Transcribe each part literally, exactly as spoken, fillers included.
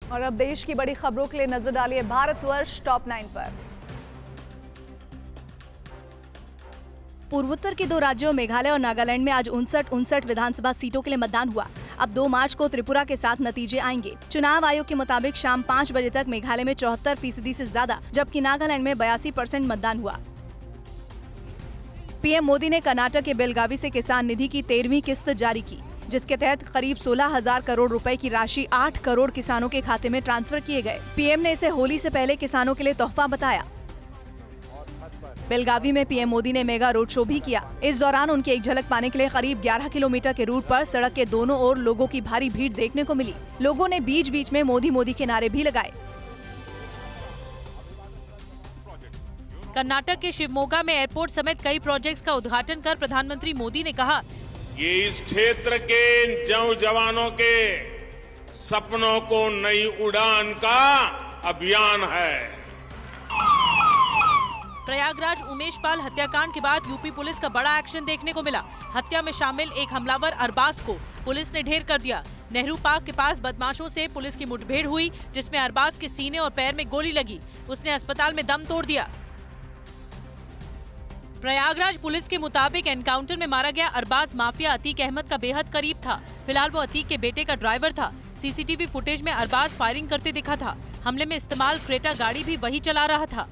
और अब देश की बड़ी खबरों के लिए नजर डालिए भारतवर्ष टॉप नाइन पर। पूर्वोत्तर के दो राज्यों मेघालय और नागालैंड में आज उनसठ उनसठ विधानसभा सीटों के लिए मतदान हुआ। अब दो मार्च को त्रिपुरा के साथ नतीजे आएंगे। चुनाव आयोग के मुताबिक शाम पाँच बजे तक मेघालय में चौहत्तर फीसदी से ज्यादा, जबकि नागालैंड में बयासी परसेंट मतदान हुआ। पीएम मोदी ने कर्नाटक के बेलगावी से किसान निधि की तेरहवीं किस्त जारी की, जिसके तहत करीब सोलह हजार करोड़ रुपए की राशि आठ करोड़ किसानों के खाते में ट्रांसफर किए गए। पीएम ने इसे होली से पहले किसानों के लिए तोहफा बताया। बेलगावी में पीएम मोदी ने मेगा रोड शो भी किया। इस दौरान उनकी एक झलक पाने के लिए करीब ग्यारह किलोमीटर के रूट पर सड़क के दोनों ओर लोगों की भारी भीड़ देखने को मिली। लोगों ने बीच बीच में मोदी मोदी के नारे भी लगाए। कर्नाटक के शिवमोगा में एयरपोर्ट समेत कई प्रोजेक्ट्स का उद्घाटन कर प्रधानमंत्री मोदी ने कहा, ये इस क्षेत्र के नौजवानों के सपनों को नई उड़ान का अभियान है। प्रयागराज उमेश पाल हत्याकांड के बाद यूपी पुलिस का बड़ा एक्शन देखने को मिला। हत्या में शामिल एक हमलावर अरबाज को पुलिस ने ढेर कर दिया। नेहरू पार्क के पास बदमाशों से पुलिस की मुठभेड़ हुई, जिसमें अरबाज के सीने और पैर में गोली लगी। उसने अस्पताल में दम तोड़ दिया। प्रयागराज पुलिस के मुताबिक एनकाउंटर में मारा गया अरबाज माफिया अतीक अहमद का बेहद करीब था। फिलहाल वो अतीक के बेटे का ड्राइवर था। सीसीटीवी फुटेज में अरबाज फायरिंग करते दिखा था। हमले में इस्तेमाल क्रेटा गाड़ी भी वही चला रहा था।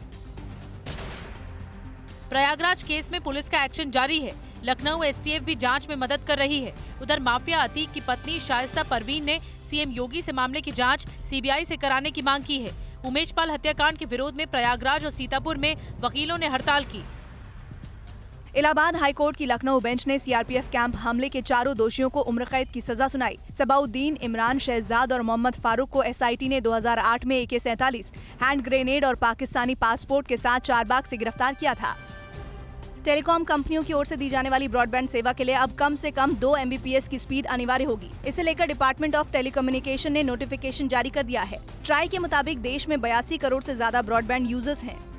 प्रयागराज केस में पुलिस का एक्शन जारी है। लखनऊ एसटीएफ भी जांच में मदद कर रही है। उधर माफिया अतीक की पत्नी शाइस्ता परवीन ने सीएम योगी से मामले की जांच सीबीआई से कराने की मांग की है। उमेश पाल हत्याकांड के विरोध में प्रयागराज और सीतापुर में वकीलों ने हड़ताल की। इलाहाबाद हाईकोर्ट की लखनऊ बेंच ने सीआरपीएफ कैंप हमले के चारों दोषियों को उम्र कैद की सजा सुनाई। सबाउद्दीन, इमरान, शहजाद और मोहम्मद फारूक को एसआईटी ने दो हज़ार आठ में ए के सैंतालीस, हैंड ग्रेनेड और पाकिस्तानी पासपोर्ट के साथ चारबाग से गिरफ्तार किया था। टेलीकॉम कंपनियों की ओर से दी जाने वाली ब्रॉडबैंड सेवा के लिए अब कम से कम दो एमबीपीएस की स्पीड अनिवार्य होगी। इसे लेकर डिपार्टमेंट ऑफ टेलीकम्युनिकेशन ने नोटिफिकेशन जारी कर दिया है। ट्राई के मुताबिक देश में बयासी करोड़ से ज्यादा ब्रॉडबैंड यूजर्स हैं।